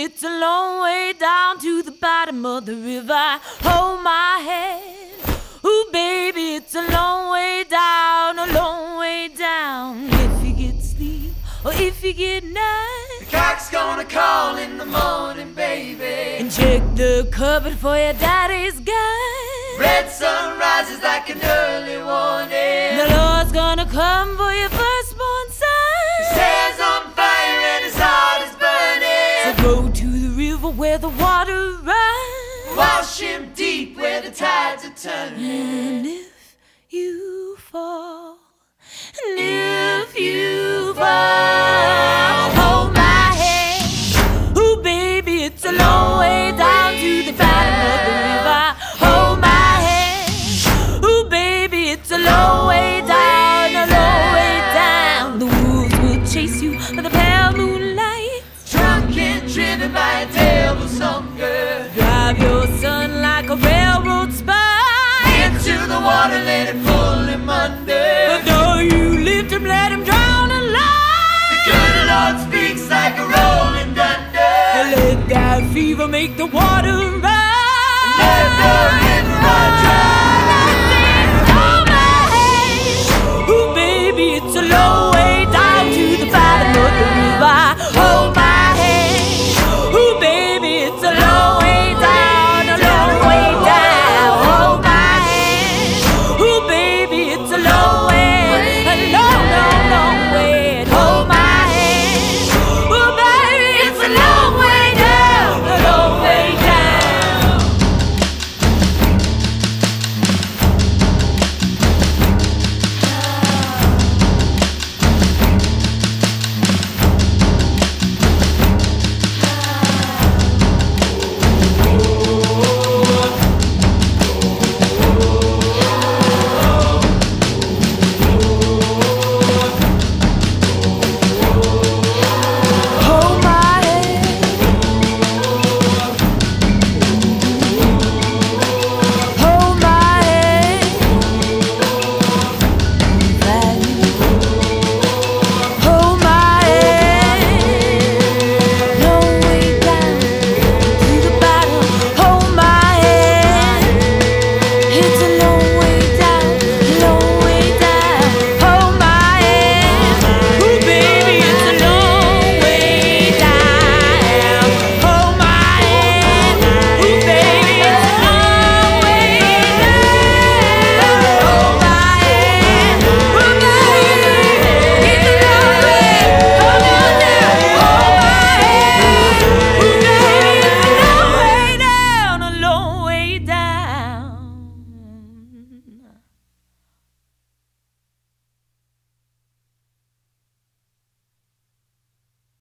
it's a long way down to the bottom of the river. Hold my hand. Ooh, baby, it's a long way down, a long way down. If you get sleep or if you get night, the cock's gonna call in the morning, baby. And check the cupboard for your daddy's gun. Red sun rises like an early warning. The Lord's gonna come for your firstborn son. His hair's on fire and his heart is burning. So go to the river where the water runs. Wash him deep where the tides are turning. And if you fall, and if you fall, hold my hand. Ooh, baby, it's a long way down to the bottom of the river. Hold my hand. Ooh, baby, it's a long way down, a long way down. The wolves will chase you by the pale moonlight, Drunk and driven by a devil's hunger. drive your son like a railroad spike Into the water, let it pull him under. But though you lift him, let him drown alive. The good Lord speaks like a rolling thunder. Let that fever make the water run. Let the